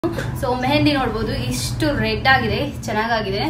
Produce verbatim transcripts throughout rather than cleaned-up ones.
So mehndi ನೋಡ್ಬೋದು ಇಷ್ಟು red ಆಗಿದೆ, ಚೆನ್ನಾಗಿದೆ.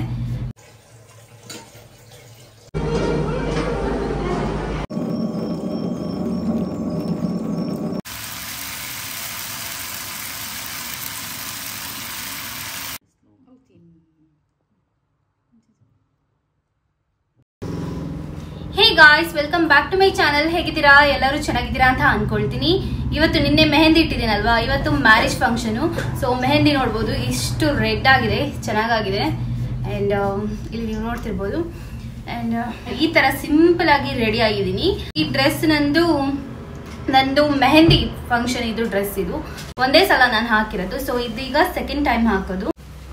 Hey guys, welcome back to my channel. ಹೇಗಿದ್ದೀರಾ? ಎಲ್ಲರೂ ಚೆನ್ನಾಗಿದ್ದೀರಾ ಅಂತ ಅನ್ಕೊಳ್ತೀನಿ. ಇವತ್ತು ನಿನ್ನೆ ಮೆಹಂದಿ ಇಟ್ಟಿದ್ದೀನಲ್ವಾ, ಇವತ್ತು ಮ್ಯಾರೇಜ್ ಫಂಕ್ಷನು. ಸೊ ಮೆಹಂದಿ ನೋಡ್ಬೋದು ಇಷ್ಟು ರೆಡ್ ಆಗಿದೆ, ಚೆನ್ನಾಗಿದೆ. ಆ್ಯಂಡ್ ಇಲ್ಲಿ ನೀವು ನೋಡ್ತಿರ್ಬೋದು. ಆ್ಯಂಡ್ ಈ ಥರ ಸಿಂಪಲ್ ಆಗಿ ರೆಡಿ ಆಗಿದ್ದೀನಿ. ಈ ಡ್ರೆಸ್ ನಂದು ನಂದು ಮೆಹಂದಿ ಫಂಕ್ಷನ್ ಇದು ಡ್ರೆಸ್. ಇದು ಒಂದೇ ಸಲ ನಾನು ಹಾಕಿರೋದು. ಸೊ ಇದೀಗ ಸೆಕೆಂಡ್ ಟೈಮ್ ಹಾಕೋದು.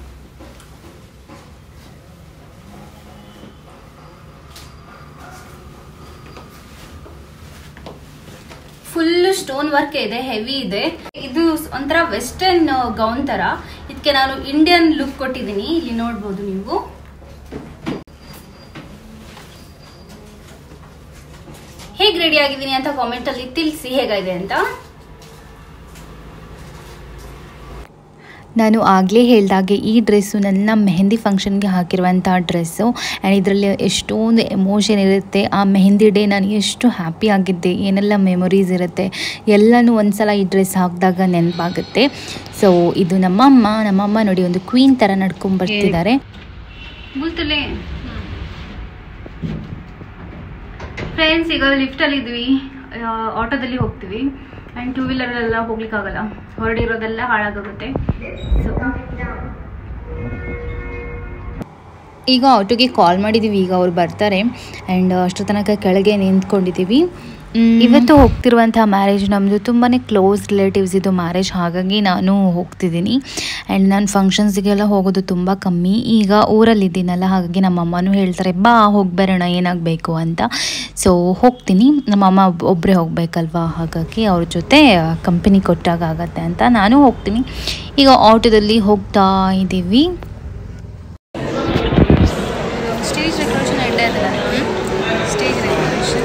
ಫುಲ್ ಸ್ಟೋನ್ ವರ್ಕ್ ಇದೆ, ಹೆವಿ ಇದೆ. ಇದು ಒಂಥರ ವೆಸ್ಟರ್ನ್ ಗೌನ್ ತರ. ಇದಕ್ಕೆ ನಾನು ಇಂಡಿಯನ್ ಲುಕ್ ಕೊಟ್ಟಿದ್ದೀನಿ, ಇಲ್ಲಿ ನೋಡ್ಬೋದು ನೀವು. ಹೇಗ್ ರೆಡಿ ಆಗಿದ್ದೀನಿ ಅಂತ ಕಾಮೆಂಟ್ ಅಲ್ಲಿ ತಿಳಿಸಿ ಹೇಗಿದೆ ಅಂತ. ನಾನು ಆಗಲೇ ಹೇಳಿದಾಗೆ ಈ ಡ್ರೆಸ್ಸು ನನ್ನ ಮೆಹಂದಿ ಫಂಕ್ಷನ್ಗೆ ಹಾಕಿರುವಂಥ ಡ್ರೆಸ್ಸು. ಆ್ಯಂಡ್ ಇದರಲ್ಲಿ ಎಷ್ಟೊಂದು ಎಮೋಷನ್ ಇರುತ್ತೆ. ಆ ಮೆಹಂದಿ ಡೇ ನಾನು ಎಷ್ಟು ಹ್ಯಾಪಿ ಆಗಿದ್ದೆ, ಏನೆಲ್ಲ ಮೆಮೊರೀಸ್ ಇರುತ್ತೆ ಎಲ್ಲನೂ ಒಂದು ಸಲ ಈ ಡ್ರೆಸ್ ಹಾಕಿದಾಗ ನೆನಪಾಗುತ್ತೆ. ಸೊ ಇದು ನಮ್ಮಮ್ಮ ನಮ್ಮಮ್ಮ ನೋಡಿ ಒಂದು ಕ್ವೀನ್ ಥರ ನಡ್ಕೊಂಡು ಬರ್ತಿದ್ದಾರೆ. ಫ್ರೆಂಡ್ಸ್, ಈಗ ಲಿಫ್ಟಲ್ಲಿ ಇದ್ವಿ, ಆಟೋದಲ್ಲಿ ಹೋಗ್ತೀವಿ. ಆ್ಯಂಡ್ ಟೂ ವೀಲರೆಲ್ಲ ಹೋಗ್ಲಿಕ್ಕಾಗಲ್ಲ, ಹೊರಡಿರೋದೆಲ್ಲ ಹಾಳಾಗೋಗುತ್ತೆ. ಸೊ ಈಗ ಆಟೋಗೆ ಕಾಲ್ ಮಾಡಿದ್ದೀವಿ, ಈಗ ಅವ್ರು ಬರ್ತಾರೆ. ಆ್ಯಂಡ್ ಅಷ್ಟು ತನಕ ಕೆಳಗೆ ನಿಂತ್ಕೊಂಡಿದ್ದೀವಿ. ಇವತ್ತು ಹೋಗ್ತಿರುವಂಥ ಮ್ಯಾರೇಜ್ ನಮ್ಮದು ತುಂಬಾ ಕ್ಲೋಸ್ ರಿಲೇಟಿವ್ಸ್ ಇದು ಮ್ಯಾರೇಜ್, ಹಾಗಾಗಿ ನಾನು ಹೋಗ್ತಿದ್ದೀನಿ. ಆ್ಯಂಡ್ ನಾನು ಫಂಕ್ಷನ್ಸಿಗೆಲ್ಲ ಹೋಗೋದು ತುಂಬ ಕಮ್ಮಿ. ಈಗ ಊರಲ್ಲಿದ್ದೀನಲ್ಲ, ಹಾಗಾಗಿ ನಮ್ಮಮ್ಮನೂ ಹೇಳ್ತಾರೆ ಬಾ ಹೋಗ್ಬರೋಣ ಏನಾಗಬೇಕು ಅಂತ. ಸೊ ಹೋಗ್ತೀನಿ. ನಮ್ಮಮ್ಮ ಒಬ್ಬರೇ ಹೋಗಬೇಕಲ್ವಾ, ಹಾಗಾಗಿ ಅವ್ರ ಜೊತೆ ಕಂಪನಿ ಕೊಟ್ಟಾಗ ಆಗತ್ತೆ ಅಂತ ನಾನು ಹೋಗ್ತೀನಿ. ಈಗ ಆಟೋದಲ್ಲಿ ಹೋಗ್ತಾ ಇದ್ದೀವಿ. ಸ್ಟೇಜ್ ಡೆಕೋರೇಷನ್ ಇಡ್ತಾ ಇದ್ದಲ್ಲ, ಸ್ಟೇಜ್ ಡೆಕೋರೇಷನ್.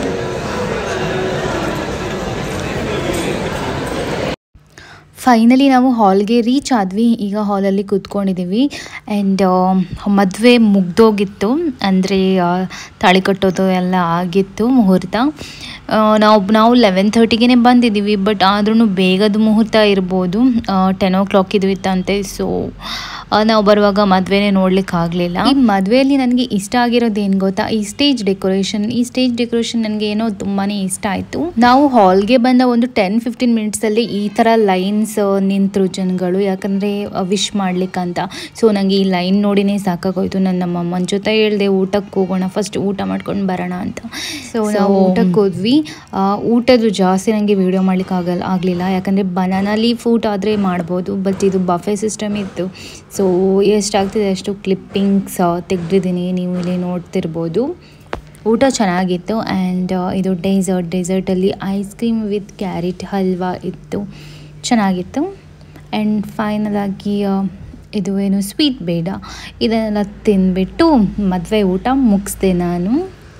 ಫೈನಲಿ ನಾವು ಹಾಲ್ಗೆ ರೀಚ್ ಆದ್ವಿ. ಈಗ ಹಾಲಲ್ಲಿ ಕೂತ್ಕೊಂಡಿದ್ದೀವಿ. ಆ್ಯಂಡ್ ಮದುವೆ ಮುಗ್ದೋಗಿತ್ತು, ಅಂದರೆ ತಾಳಿ ಕಟ್ಟೋದು ಎಲ್ಲ ಆಗಿತ್ತು, ಮುಹೂರ್ತ. ನಾವು ನಾವು ಲೆವೆನ್ ಥರ್ಟಿಗೆ ಬಂದಿದ್ದೀವಿ. ಬಟ್ ಆದ್ರೂ ಬೇಗದ ಮುಹೂರ್ತ ಇರ್ಬೋದು, ಟೆನ್ ಓ ಕ್ಲಾಕ್ ಇದ್ವಿತ್ತಂತೆ. ಸೊ ನಾವು ಬರುವಾಗ ಮದುವೆನೇ ನೋಡ್ಲಿಕ್ಕೆ ಆಗಲಿಲ್ಲ. ಈ ಮದುವೆಯಲ್ಲಿ ನನಗೆ ಇಷ್ಟ ಆಗಿರೋದು ಏನು ಗೊತ್ತಾ, ಈ ಸ್ಟೇಜ್ ಡೆಕೋರೇಷನ್. ಈ ಸ್ಟೇಜ್ ಡೆಕೋರೇಷನ್ ನನಗೆ ಏನೋ ತುಂಬಾ ಇಷ್ಟ ಆಯಿತು. ನಾವು ಹಾಲ್ಗೆ ಬಂದ ಒಂದು ಟೆನ್ ಫಿಫ್ಟೀನ್ ಮಿನಿಟ್ಸಲ್ಲಿ ಈ ಥರ ಲೈನ್ಸ್ ನಿಂತರು ಜನಗಳು, ಯಾಕಂದರೆ ವಿಶ್ ಮಾಡ್ಲಿಕ್ಕಂತ. ಸೊ ನನಗೆ ಈ ಲೈನ್ ನೋಡಿನೇ ಸಾಕಾಗೋಯ್ತು. ನನ್ನ ನಮ್ಮಮ್ಮನ ಜೊತೆ ಹೇಳಿದೆ ಊಟಕ್ಕೆ ಹೋಗೋಣ, ಫಸ್ಟ್ ಊಟ ಮಾಡ್ಕೊಂಡು ಬರೋಣ ಅಂತ. ಸೊ ನಾವು ಊಟಕ್ಕೆ ಹೋದ್ವಿ. ಊಟದ್ದು ಜಾಸ್ತಿ ನನಗೆ ವೀಡಿಯೋ ಮಾಡ್ಲಿಕ್ಕೆ ಆಗಲ್ಲ ಆಗಲಿಲ್ಲ ಯಾಕಂದರೆ ಬನಾನಾ ಲೀಫ್ ಊಟ ಆದರೆ ಮಾಡ್ಬೋದು, ಬಟ್ ಇದು ಬಫೆ ಸಿಸ್ಟಮ್ ಇತ್ತು. ಸೊ ಎಷ್ಟಾಗ್ತಿದೆ ಅಷ್ಟು ಕ್ಲಿಪ್ಪಿಂಗ್ಸ್ ತೆಗೆದಿದ್ದೀನಿ, ನೀವು ಇಲ್ಲಿ ನೋಡ್ತಿರ್ಬೋದು. ಊಟ ಚೆನ್ನಾಗಿತ್ತು. ಆ್ಯಂಡ್ ಇದು ಡೆಸರ್ಟ್ ಡೆಸರ್ಟಲ್ಲಿ ice cream with carrot halwa ಇತ್ತು, ಚೆನ್ನಾಗಿತ್ತು. ಆ್ಯಂಡ್ ಫೈನಲ್ ಆಗಿ ಇದು ಏನು ಸ್ವೀಟ್ ಬೇಡ, ಇದನ್ನೆಲ್ಲ ತಿಂದ್ಬಿಟ್ಟು ಮದುವೆ ಊಟ ಮುಗಿಸ್ದೆ ನಾನು.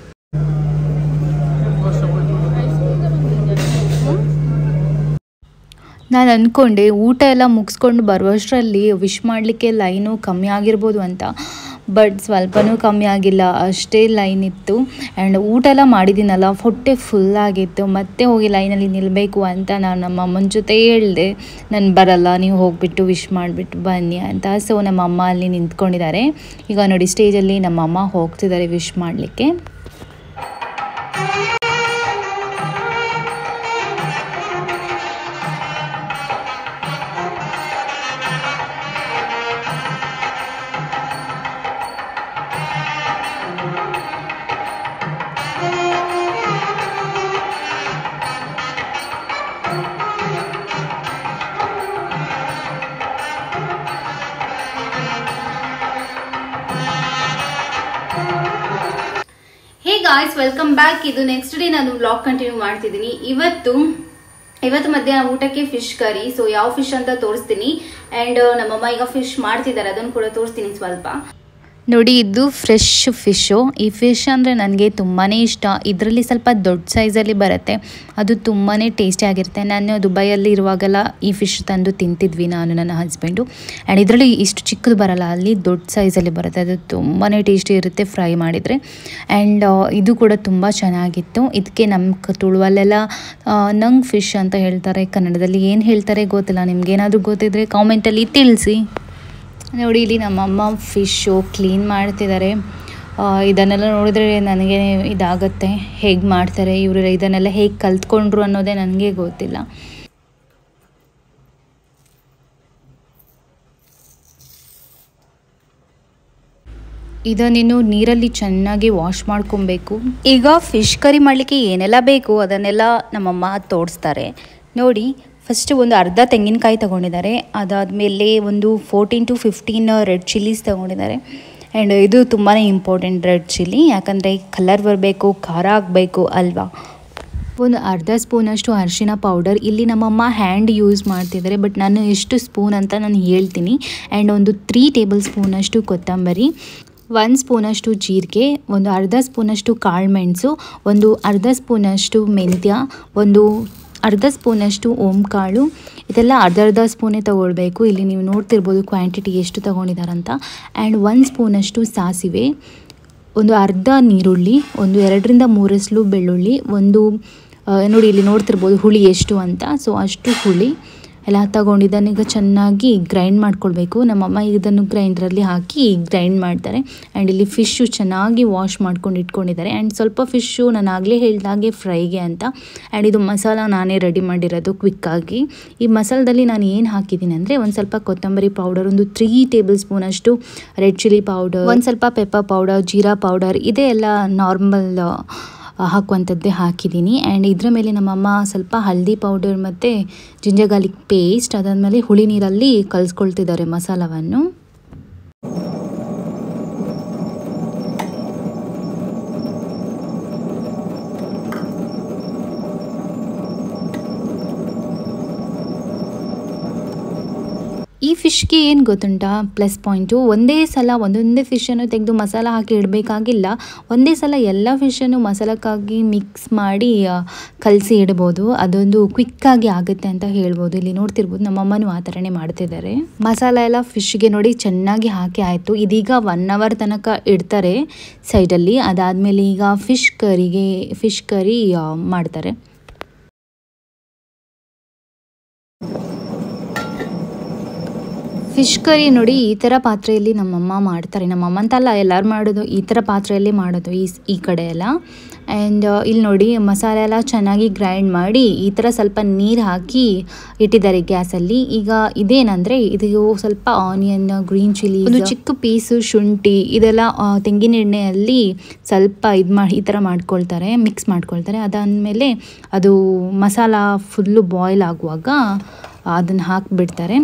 ನಾನು ಅಂದ್ಕೊಂಡೆ ಊಟ ಎಲ್ಲ ಮುಗಿಸ್ಕೊಂಡು ಬರುವಷ್ಟರಲ್ಲಿ ವಿಶ್ ಮಾಡಲಿಕ್ಕೆ ಲೈನು ಕಮ್ಮಿ ಆಗಿರ್ಬೋದು ಅಂತ. ಬಟ್ ಸ್ವಲ್ಪನೂ ಕಮ್ಮಿ ಆಗಿಲ್ಲ, ಅಷ್ಟೇ ಲೈನ್ ಇತ್ತು. ಆ್ಯಂಡ್ ಊಟ ಎಲ್ಲ ಮಾಡಿದ್ದೀನಲ್ಲ, ಹೊಟ್ಟೆ ಫುಲ್ಲಾಗಿತ್ತು. ಮತ್ತೆ ಹೋಗಿ ಲೈನಲ್ಲಿ ನಿಲ್ಲಬೇಕು ಅಂತ ನಾನು ನಮ್ಮ ಅಮ್ಮನ ಜೊತೆ ಹೇಳಿದೆ, ನಾನು ಬರಲ್ಲ, ನೀವು ಹೋಗಿಬಿಟ್ಟು ವಿಶ್ ಮಾಡಿಬಿಟ್ಟು ಬನ್ನಿ ಅಂತ. ಸೊ ನಮ್ಮಮ್ಮ ಅಲ್ಲಿ ನಿಂತ್ಕೊಂಡಿದ್ದಾರೆ. ಈಗ ನೋಡಿ ಸ್ಟೇಜಲ್ಲಿ ನಮ್ಮಮ್ಮ ಹೋಗ್ತಿದ್ದಾರೆ ವಿಶ್ ಮಾಡಲಿಕ್ಕೆ. Hey guys, welcome back. ಇದು ನೆಕ್ಸ್ಟ್ ಡೇ ನಾನು ವ್ಲಾಗ್ ಕಂಟಿನ್ಯೂ ಮಾಡ್ತಿದ್ದೀನಿ. ಇವತ್ತು ಇವತ್ತು ಮಧ್ಯಾಹ್ನ ಊಟಕ್ಕೆ ಫಿಶ್ ಕರಿ. ಸೊ ಯಾವ ಫಿಶ್ ಅಂತ ತೋರಿಸ್ತೀನಿ. ಆ್ಯಂಡ್ ನಮ್ಮಮ್ಮ ಈಗ ಫಿಶ್ ಮಾಡ್ತಿದ್ದಾರೆ, ಅದನ್ನು ಕೂಡ ತೋರಿಸ್ತೀನಿ ಸ್ವಲ್ಪ. ನೋಡಿ ಇದು ಫ್ರೆಶ್ ಫಿಶ್ಶು. ಈ ಫಿಶ್ ಅಂದರೆ ನನಗೆ ತುಂಬಾ ಇಷ್ಟ. ಇದರಲ್ಲಿ ಸ್ವಲ್ಪ ದೊಡ್ಡ ಸೈಜಲ್ಲಿ ಬರುತ್ತೆ, ಅದು ತುಂಬಾ ಟೇಸ್ಟಿ ಆಗಿರುತ್ತೆ. ನಾನು ದುಬೈಯಲ್ಲಿ ಇರುವಾಗೆಲ್ಲ ಈ ಫಿಶ್ ತಂದು ತಿಂತಿದ್ವಿ ನಾನು ನನ್ನ ಹಸ್ಬೆಂಡು. ಆ್ಯಂಡ್ ಇದರಲ್ಲಿ ಇಷ್ಟು ಚಿಕ್ಕದು ಬರಲ್ಲ, ಅಲ್ಲಿ ದೊಡ್ಡ ಸೈಜಲ್ಲಿ ಬರುತ್ತೆ. ಅದು ತುಂಬಾ ಟೇಸ್ಟಿ ಇರುತ್ತೆ ಫ್ರೈ ಮಾಡಿದರೆ. ಆ್ಯಂಡ್ ಇದು ಕೂಡ ತುಂಬ ಚೆನ್ನಾಗಿತ್ತು. ಇದಕ್ಕೆ ನಮ್ಮ ತುಳುವಲ್ಲೆಲ್ಲ ನಂಗ್ ಫಿಶ್ ಅಂತ ಹೇಳ್ತಾರೆ, ಕನ್ನಡದಲ್ಲಿ ಏನು ಹೇಳ್ತಾರೆ ಗೊತ್ತಿಲ್ಲ. ನಿಮ್ಗೇನಾದರೂ ಗೊತ್ತಿದ್ದರೆ ಕಾಮೆಂಟಲ್ಲಿ ತಿಳಿಸಿ. ನೋಡಿ ಇಲ್ಲಿ ನಮ್ಮಮ್ಮ ಫಿಶ್ಶು ಕ್ಲೀನ್ ಮಾಡ್ತಿದ್ದಾರೆ. ಇದನ್ನೆಲ್ಲ ನೋಡಿದ್ರೆ ನನಗೆ ಇದಾಗುತ್ತೆ, ಹೇಗೆ ಮಾಡ್ತಾರೆ ಇವರು, ಇದನ್ನೆಲ್ಲ ಹೇಗೆ ಕಲ್ತ್ಕೊಂಡ್ರು ಅನ್ನೋದೇ ನನಗೆ ಗೊತ್ತಿಲ್ಲ. ಇದನ್ನಿನ್ನು ನೀರಲ್ಲಿ ಚೆನ್ನಾಗಿ ವಾಶ್ ಮಾಡ್ಕೊಬೇಕು. ಈಗ ಫಿಶ್ ಕರಿ ಮಾಡಲಿಕ್ಕೆ ಏನೆಲ್ಲ ಬೇಕು ಅದನ್ನೆಲ್ಲ ನಮ್ಮಮ್ಮ ತೋರಿಸ್ತಾರೆ ನೋಡಿ. ಫಸ್ಟ್ ಒಂದು ಅರ್ಧ ತೆಂಗಿನಕಾಯಿ ತೊಗೊಂಡಿದ್ದಾರೆ, ಅದಾದಮೇಲೆ ಒಂದು fourteen to fifteen red chillies ತೊಗೊಂಡಿದ್ದಾರೆ. ಆ್ಯಂಡ್ ಇದು ತುಂಬಾ ಇಂಪಾರ್ಟೆಂಟ್ ರೆಡ್ ಚಿಲ್ಲಿ, ಯಾಕಂದರೆ ಕಲರ್ ಬರಬೇಕು, ಖಾರ ಆಗಬೇಕು ಅಲ್ವಾ. ಒಂದು ಅರ್ಧ ಸ್ಪೂನಷ್ಟು ಅರಿಶಿನ ಪೌಡರ್, ಇಲ್ಲಿ ನಮ್ಮಮ್ಮ ಹ್ಯಾಂಡ್ ಯೂಸ್ ಮಾಡ್ತಿದ್ದಾರೆ, ಬಟ್ ನಾನು ಎಷ್ಟು ಸ್ಪೂನ್ ಅಂತ ನಾನು ಹೇಳ್ತೀನಿ. ಆ್ಯಂಡ್ ಒಂದು ತ್ರೀ ಟೇಬಲ್ ಸ್ಪೂನಷ್ಟು ಕೊತ್ತಂಬರಿ, ಒಂದು ಸ್ಪೂನಷ್ಟು ಜೀರಿಗೆ, ಒಂದು ಅರ್ಧ ಸ್ಪೂನಷ್ಟು ಕಾಳು ಮೆಣಸು, ಒಂದು ಅರ್ಧ ಸ್ಪೂನಷ್ಟು ಮೆಂತ್ಯ, ಒಂದು ಅರ್ಧ ಸ್ಪೂನಷ್ಟು ಓಂಕಾಳು. ಇದೆಲ್ಲ ಅರ್ಧ ಅರ್ಧ ಸ್ಪೂನೇ ತೊಗೊಳ್ಬೇಕು. ಇಲ್ಲಿ ನೀವು ನೋಡ್ತಿರ್ಬೋದು ಕ್ವಾಂಟಿಟಿ ಎಷ್ಟು ತೊಗೊಂಡಿದ್ದಾರಂತ. ಆ್ಯಂಡ್ ಒಂದು ಸ್ಪೂನಷ್ಟು ಸಾಸಿವೆ, ಒಂದು ಅರ್ಧ ನೀರುಳ್ಳಿ, ಒಂದು ಎರಡರಿಂದ ಮೂರಷ್ಟು ಬೆಳ್ಳುಳ್ಳಿ, ಒಂದು ನೋಡಿ ಇಲ್ಲಿ ನೋಡ್ತಿರ್ಬೋದು ಹುಳಿ ಎಷ್ಟು ಅಂತ, ಸೊ ಅಷ್ಟು ಹುಳಿ ಎಲ್ಲ ತಗೊಂಡಿದ್ದಾನೆ. ಈಗ ಚೆನ್ನಾಗಿ ಗ್ರೈಂಡ್ ಮಾಡ್ಕೊಳ್ಬೇಕು. ನಮ್ಮಮ್ಮ ಇದನ್ನು ಗ್ರೈಂಡ್ರಲ್ಲಿ ಹಾಕಿ ಗ್ರೈಂಡ್ ಮಾಡ್ತಾರೆ. ಆ್ಯಂಡ್ ಇಲ್ಲಿ ಫಿಶ್ಶು ಚೆನ್ನಾಗಿ ವಾಶ್ ಮಾಡ್ಕೊಂಡು ಇಟ್ಕೊಂಡಿದ್ದಾರೆ. ಆ್ಯಂಡ್ ಸ್ವಲ್ಪ ಫಿಶ್ಶು ನಾನು ಆಗಲೇ ಹೇಳಿದಾಗೆ ಫ್ರೈಗೆ ಅಂತ. ಆ್ಯಂಡ್ ಇದು ಮಸಾಲ ನಾನೇ ರೆಡಿ ಮಾಡಿರೋದು ಕ್ವಿಕ್ಕಾಗಿ. ಈ ಮಸಾಲದಲ್ಲಿ ನಾನು ಏನು ಹಾಕಿದ್ದೀನಿ ಅಂದರೆ ಒಂದು ಸ್ವಲ್ಪ ಕೊತ್ತಂಬರಿ ಪೌಡರ್, ಒಂದು ತ್ರೀ ಟೇಬಲ್ ಸ್ಪೂನಷ್ಟು ರೆಡ್ ಚಿಲ್ಲಿ ಪೌಡರ್, ಒಂದು ಸ್ವಲ್ಪ ಪೆಪ್ಪರ್ ಪೌಡರ್, ಜೀರಾ ಪೌಡರ್, ಇದೇ ಎಲ್ಲ ನಾರ್ಮಲ್ ಹಾಕುವಂಥದ್ದೇ ಹಾಕಿದ್ದೀನಿ. ಆ್ಯಂಡ್ ಇದರ ಮೇಲೆ ನಮ್ಮಮ್ಮ ಸ್ವಲ್ಪ ಹಲ್ದಿ ಪೌಡರ್ ಮತ್ತು ಜಿಂಜರ್ ಗಾರ್ಲಿಕ್ ಪೇಸ್ಟ್, ಅದಾದಮೇಲೆ ಹುಳಿ ನೀರಲ್ಲಿ ಕಲಿಸ್ಕೊಳ್ತಿದ್ದಾರೆ ಮಸಾಲವನ್ನು. ಈ ಫಿಶ್ಗೆ ಏನು ಗೊತ್ತುಂಟಾ ಪ್ಲಸ್ ಪಾಯಿಂಟು, ಒಂದೇ ಸಲ ಒಂದೊಂದೇ ಫಿಶನ್ನು ತೆಗೆದು ಮಸಾಲ ಹಾಕಿ ಇಡಬೇಕಾಗಿಲ್ಲ. ಒಂದೇ ಸಲ ಎಲ್ಲ ಫಿಶನ್ನು ಮಸಾಲಕ್ಕಾಗಿ ಮಿಕ್ಸ್ ಮಾಡಿ ಕಲಸಿ ಇಡ್ಬೋದು. ಅದೊಂದು ಕ್ವಿಕ್ಕಾಗಿ ಆಗುತ್ತೆ ಅಂತ ಹೇಳ್ಬೋದು. ಇಲ್ಲಿ ನೋಡ್ತಿರ್ಬೋದು ನಮ್ಮಮ್ಮನೂ ಆ ಥರನೇ ಮಾಡ್ತಿದ್ದಾರೆ. ಮಸಾಲ ಎಲ್ಲ ಫಿಶ್ಗೆ ನೋಡಿ ಚೆನ್ನಾಗಿ ಹಾಕಿ ಆಯಿತು. ಇದೀಗ ಒನ್ ಅವರ್ ತನಕ ಇಡ್ತಾರೆ ಸೈಡಲ್ಲಿ. ಅದಾದಮೇಲೆ ಈಗ ಫಿಶ್ ಕರಿಗೆ ಫಿಶ್ ಕರಿ ಮಾಡ್ತಾರೆ. ಫಿಶ್ ಕರಿ ನೋಡಿ ಈ ಥರ ಪಾತ್ರೆಯಲ್ಲಿ ನಮ್ಮಮ್ಮ ಮಾಡ್ತಾರೆ. ನಮ್ಮಮ್ಮ ಅಂತಲ್ಲ, ಎಲ್ಲರೂ ಮಾಡೋದು ಈ ಥರ ಪಾತ್ರೆಯಲ್ಲಿ ಮಾಡೋದು ಈ ಈ ಕಡೆ ಎಲ್ಲ. ಆ್ಯಂಡ್ ಇಲ್ಲಿ ನೋಡಿ ಮಸಾಲೆ ಎಲ್ಲ ಚೆನ್ನಾಗಿ ಗ್ರೈಂಡ್ ಮಾಡಿ ಈ ಥರ ಸ್ವಲ್ಪ ನೀರು ಹಾಕಿ ಇಟ್ಟಿದ್ದಾರೆ ಗ್ಯಾಸಲ್ಲಿ. ಈಗ ಇದೇನಂದರೆ ಇದು ಸ್ವಲ್ಪ ಆನಿಯನ್, ಗ್ರೀನ್ ಚಿಲ್ಲಿ, ಒಂದು ಚಿಕ್ಕ ಪೀಸು ಶುಂಠಿ, ಇದೆಲ್ಲ ತೆಂಗಿನ ಎಣ್ಣೆಯಲ್ಲಿ ಸ್ವಲ್ಪ ಇದು ಮಾಡಿ ಈ ಥರ ಮಾಡ್ಕೊಳ್ತಾರೆ, ಮಿಕ್ಸ್ ಮಾಡ್ಕೊಳ್ತಾರೆ. ಅದಾದಮೇಲೆ ಅದು ಮಸಾಲ ಫುಲ್ಲು ಬಾಯ್ಲ್ ಆಗುವಾಗ ಅದನ್ನು ಹಾಕಿಬಿಡ್ತಾರೆ.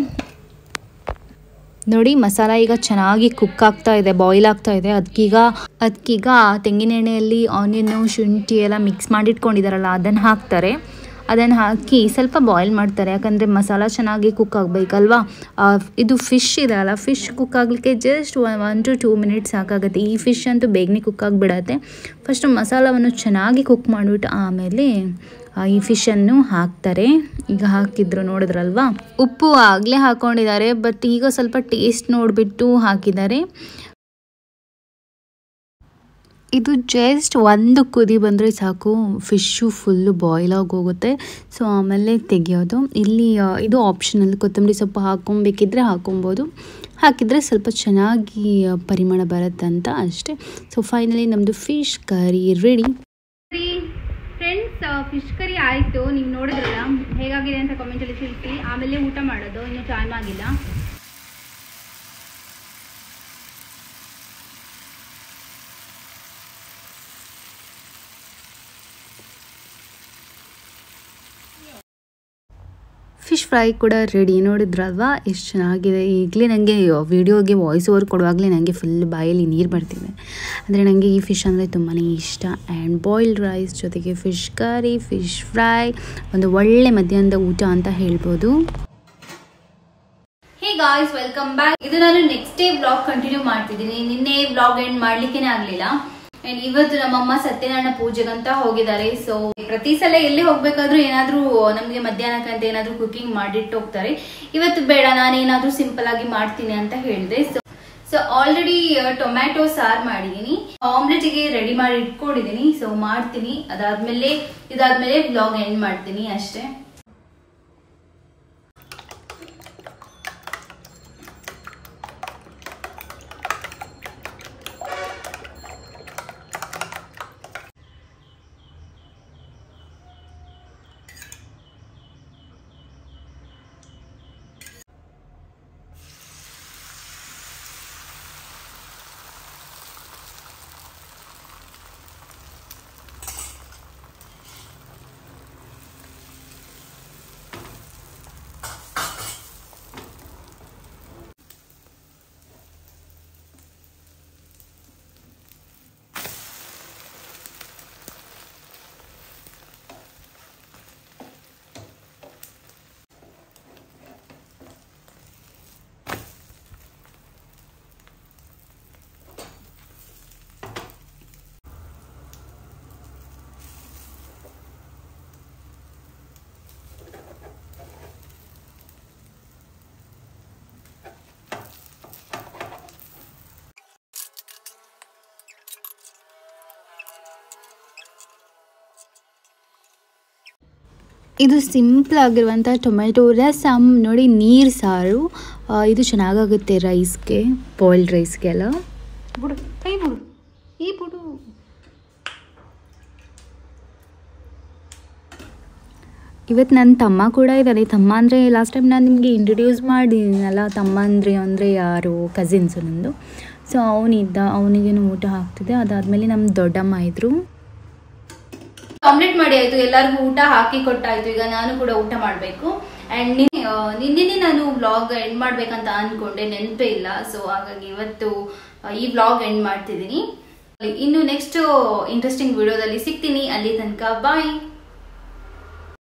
ನೋಡಿ ಮಸಾಲ ಈಗ ಚೆನ್ನಾಗಿ ಕುಕ್ ಆಗ್ತಾ ಇದೆ, ಬಾಯ್ಲ್ ಆಗ್ತಾ ಇದೆ. ಅದಕ್ಕೀಗ ಅದಕ್ಕೀಗ ತೆಂಗಿನ ಎಣ್ಣೆಯಲ್ಲಿ ಆನಿಯನ್ನು, ಶುಂಠಿ ಎಲ್ಲ ಮಿಕ್ಸ್ ಮಾಡಿಟ್ಕೊಂಡಿದ್ದಾರಲ್ಲ ಅದನ್ನು ಹಾಕ್ತಾರೆ. ಅದನ್ನು ಹಾಕಿ ಸ್ವಲ್ಪ ಬಾಯ್ಲ್ ಮಾಡ್ತಾರೆ, ಯಾಕಂದರೆ ಮಸಾಲ ಚೆನ್ನಾಗಿ ಕುಕ್ ಆಗಬೇಕಲ್ವಾ. ಇದು ಫಿಶ್ ಇದೆ ಅಲ್ಲ, ಫಿಶ್ ಕುಕ್ ಆಗಲಿಕ್ಕೆ just one to two minutes ಸಾಕಾಗುತ್ತೆ. ಈ ಫಿಶ್ ಅಂತೂ ಬೇಗನೆ ಕುಕ್ ಆಗಿಬಿಡತ್ತೆ. ಫಸ್ಟು ಮಸಾಲವನ್ನು ಚೆನ್ನಾಗಿ ಕುಕ್ ಮಾಡಿಬಿಟ್ಟು ಆಮೇಲೆ ಈ ಫಿಶನ್ನು ಹಾಕ್ತಾರೆ. ಈಗ ಹಾಕಿದ್ರು ನೋಡಿದ್ರಲ್ವಾ, ಉಪ್ಪು ಆಗಲೇ ಹಾಕ್ಕೊಂಡಿದ್ದಾರೆ, ಬಟ್ ಈಗ ಸ್ವಲ್ಪ ಟೇಸ್ಟ್ ನೋಡಿಬಿಟ್ಟು ಹಾಕಿದ್ದಾರೆ. ಇದು ಜಸ್ಟ್ ಒಂದು ಕುದಿ ಬಂದರೆ ಸಾಕು, ಫಿಶ್ಶು ಫುಲ್ಲು ಬಾಯ್ಲ್ ಆಗಿ ಹೋಗುತ್ತೆ. ಸೊ ಆಮೇಲೆ ತೆಗೆಯೋದು. ಇಲ್ಲಿ ಇದು ಆಪ್ಷನಲ್, ಕೊತ್ತಂಬರಿ ಸೊಪ್ಪು ಹಾಕ್ಕೊಬೇಕಿದ್ರೆ ಹಾಕೊಬೋದು, ಹಾಕಿದರೆ ಸ್ವಲ್ಪ ಚೆನ್ನಾಗಿ ಪರಿಮಳ ಬರುತ್ತಂತ ಅಷ್ಟೇ. ಸೊ ಫೈನಲಿ ನಮ್ಮದು fish curry ready. Friends, fish curry ಆಯಿತು. ನೀವು ನೋಡಿದ್ರಲ್ಲ ಹೇಗಾಗಿದೆ ಅಂತ ಕಾಮೆಂಟಲ್ಲಿ ತಿಳಿಸಿ. ಆಮೇಲೆ ಊಟ ಮಾಡೋದು, ಇನ್ನೂ ಟೈಮ್ ಆಗಿಲ್ಲ. ಫಿಶ್ ಫ್ರೈ ಕೂಡ ರೆಡಿ. ನೋಡಿದ್ರಲ್ವಾ ಎಷ್ಟು ಚೆನ್ನಾಗಿದೆ. ಈಗಲೇ ನನಗೆ ವಿಡಿಯೋಗೆ ವಾಯ್ಸ್ ಓವರ್ ಕೊಡುವಾಗಲೇ ನನಗೆ ಫುಲ್ ಬಾಯಲ್ಲಿ ನೀರು ಬರ್ತಿದೆ. ಅಂದರೆ ನನಗೆ ಈ ಫಿಶ್ ಅಂದರೆ ತುಂಬಾ ಇಷ್ಟ. ಆ್ಯಂಡ್ ಬಾಯ್ಲ್ಡ್ ರೈಸ್ ಜೊತೆಗೆ ಫಿಶ್ ಕರಿ, ಫಿಶ್ ಫ್ರೈ ಒಂದು ಒಳ್ಳೆ ಮಧ್ಯಾಹ್ನದ ಊಟ ಅಂತ ಹೇಳ್ಬೋದು. Hey guys, welcome back. ಇದು ನಾನು ನೆಕ್ಸ್ಟ್ ಡೇ ಬ್ಲಾಗ್ ಕಂಟಿನ್ಯೂ ಮಾಡ್ತಿದ್ದೀನಿ. ನಿನ್ನೆ ಬ್ಲಾಗ್ ಎಂಡ್ ಮಾಡ್ಲಿಕ್ಕೆ ಆಗ್ಲಿಲ್ಲ. ಅಂಡ್ ಇವತ್ತು ನಮ್ಮಮ್ಮ ಸತ್ಯನಾರಾಯಣ ಪೂಜೆಗಂತ ಹೋಗಿದ್ದಾರೆ. ಸೊ ಪ್ರತಿ ಸಲ ಎಲ್ಲಿ ಹೋಗ್ಬೇಕಾದ್ರೂ ಏನಾದ್ರೂ ನಮ್ಗೆ ಮಧ್ಯಾಹ್ನಕ್ಕಂತ ಏನಾದ್ರೂ ಕುಕಿಂಗ್ ಮಾಡಿಟ್ಟು ಹೋಗ್ತಾರೆ. ಇವತ್ತು ಬೇಡ, ನಾನೇನಾದ್ರೂ ಸಿಂಪಲ್ ಆಗಿ ಮಾಡ್ತೀನಿ ಅಂತ ಹೇಳಿದೆ. ಸೊ ಸೊ ಆಲ್ರೆಡಿ ಟೊಮ್ಯಾಟೊ ಸಾರು ಮಾಡಿದೀನಿ, ಆಮ್ಲೆಟ್ ಗೆ ರೆಡಿ ಮಾಡಿ ಇಟ್ಕೊಂಡಿದೀನಿ. ಸೊ ಮಾಡ್ತೀನಿ, ಅದಾದ್ಮೇಲೆ ಇದಾದ್ಮೇಲೆ ಬ್ಲಾಗ್ ಎಂಡ್ ಮಾಡ್ತೀನಿ ಅಷ್ಟೇ. ಇದು ಸಿಂಪಲ್ ಆಗಿರುವಂಥ ಟೊಮೆಟೊ ರಸಮ್ ನೋಡಿ, ನೀರು ಸಾರು. ಇದು ಚೆನ್ನಾಗಾಗುತ್ತೆ ರೈಸ್ಗೆ, ಬಾಯ್ಲ್ಡ್ ರೈಸ್ಗೆಲ್ಲ. ಬಿಡು ಕೈ ಬಿಡು, ಈ ಬಿಡು. ಇವತ್ತು ನನ್ನ ತಮ್ಮ ಕೂಡ ಇದ್ದಾರೆ. ತಮ್ಮ ಅಂದರೆ ಲಾಸ್ಟ್ ಟೈಮ್ ನಾನು ನಿಮಗೆ ಇಂಟ್ರೊಡ್ಯೂಸ್ ಮಾಡಿದ್ದೀನಲ್ಲ, ತಮ್ಮ ಅಂದರೆ ಅಂದರೆ ಯಾರು ಕಸಿನ್ಸು ನಂದು. ಸೊ ಅವನಿದ್ದ, ಅವನಿಗೇನು ಊಟ ಹಾಕ್ತಿದ್ದೆ. ಅದಾದಮೇಲೆ ನಮ್ಮ ದೊಡ್ಡಮ್ಮ ಇದ್ದರು. ಆಮ್ಲೆಟ್ ಮಾಡಿ ಆಯ್ತು, ಎಲ್ಲರಿಗೂ ಊಟ ಹಾಕಿ ಕೊಟ್ಟಾಯ್ತು. ಈಗ ನಾನು ಕೂಡ ಊಟ ಮಾಡಬೇಕು. ಅಂಡ್ ನಿನ್ನೆ ನಾನು ವ್ಲಾಗ್ ಎಂಡ್ ಮಾಡ್ಬೇಕಂತ ಅನ್ಕೊಂಡೆ, ನೆನಪೇ ಇಲ್ಲ. ಸೊ ಹಾಗಾಗಿ ಇವತ್ತು ಈ ವ್ಲಾಗ್ ಎಂಡ್ ಮಾಡ್ತಿದ್ದೀನಿ. ಇನ್ನು ನೆಕ್ಸ್ಟ್ ಇಂಟ್ರೆಸ್ಟಿಂಗ್ ವಿಡಿಯೋದಲ್ಲಿ ಸಿಗ್ತೀನಿ. ಅಲ್ಲಿ ತನಕ ಬಾಯ್.